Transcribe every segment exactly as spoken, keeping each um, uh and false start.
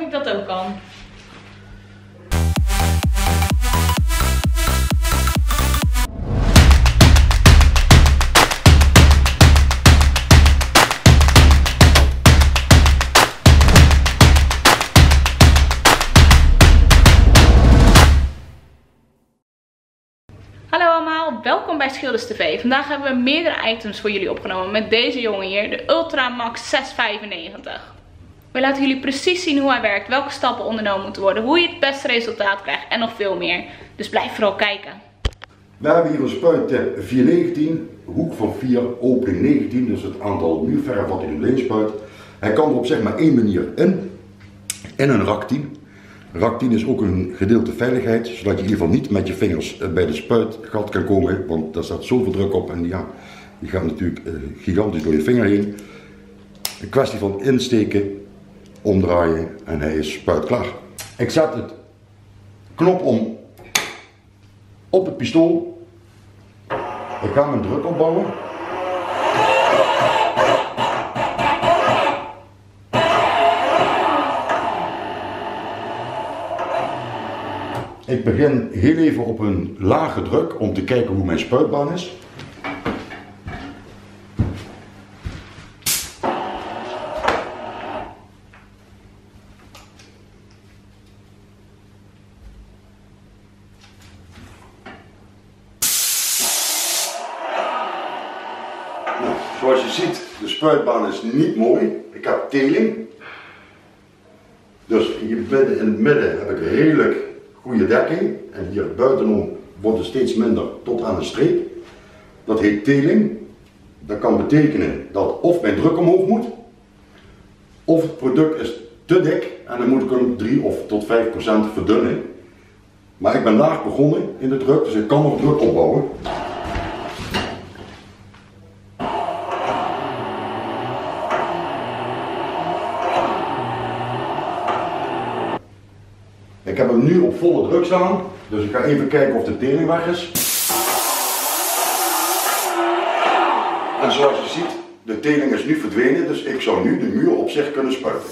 ik dat ook kan. Hallo allemaal, welkom bij Schilders T V. Vandaag hebben we meerdere items voor jullie opgenomen met deze jongen hier, de Ultramax zes vijfennegentig. We laten jullie precies zien hoe hij werkt, welke stappen ondernomen moeten worden, hoe je het beste resultaat krijgt en nog veel meer. Dus blijf vooral kijken. We hebben hier een spuit vier negentien, hoek van vier, opening negentien, dus het aantal muurverf wat in de leenspuit. Hij kan er op zeg maar één manier in, in een rak tien. rak tien is ook een gedeelte veiligheid, zodat je in ieder geval niet met je vingers bij de spuitgat kan komen, want daar staat zoveel druk op en ja, die gaat natuurlijk uh, gigantisch door je vinger heen. Een kwestie van insteken, omdraaien en hij is spuitklaar. Ik zet het knop om op het pistool. Ik ga mijn druk opbouwen. Ik begin heel even op een lage druk om te kijken hoe mijn spuitbaan is. Nou, zoals je ziet, de spuitbaan is niet mooi. Ik heb teling. Dus hier midden in het midden heb ik redelijk goede dekking en hier buitenom wordt het steeds minder tot aan de streep. Dat heet teling. Dat kan betekenen dat of mijn druk omhoog moet, of het product is te dik en dan moet ik hem drie of tot vijf procent verdunnen. Maar ik ben laag begonnen in de druk, dus ik kan nog druk opbouwen. Ik heb hem nu op volle druk staan, dus ik ga even kijken of de teling weg is. En zoals je ziet, de teling is nu verdwenen, dus ik zou nu de muur op zich kunnen spuiten.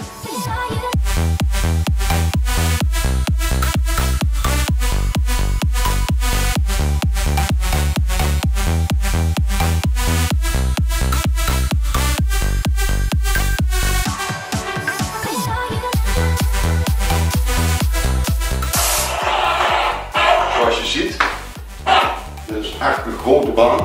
Zoals je ziet, dit is echt een grote baan.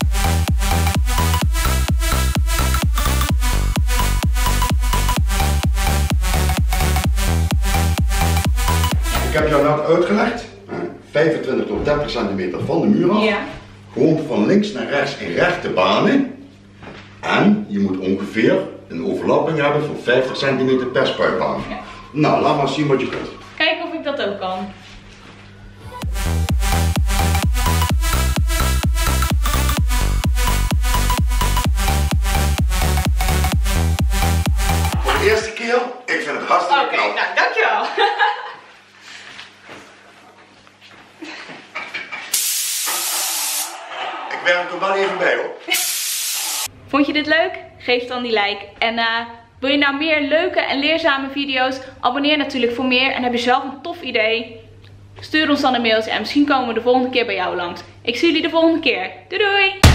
Ik heb jou net uitgelegd, vijfentwintig tot dertig centimeter van de muur af. Ja. Gewoon van links naar rechts in rechte banen. En je moet ongeveer een overlapping hebben van vijftig centimeter per spuitbaan. Ja. Nou, laat maar zien wat je kunt. Kijken of ik dat ook kan. Voor de eerste keer, ik vind het hartstikke Oké, knap. nou dankjewel. Ik werk er wel even bij hoor. Vond je dit leuk? Geef dan die like. En uh, wil je nou meer leuke en leerzame video's? Abonneer natuurlijk voor meer. En heb je zelf een tof idee? Stuur ons dan een mailtje en misschien komen we de volgende keer bij jou langs. Ik zie jullie de volgende keer. Doei doei!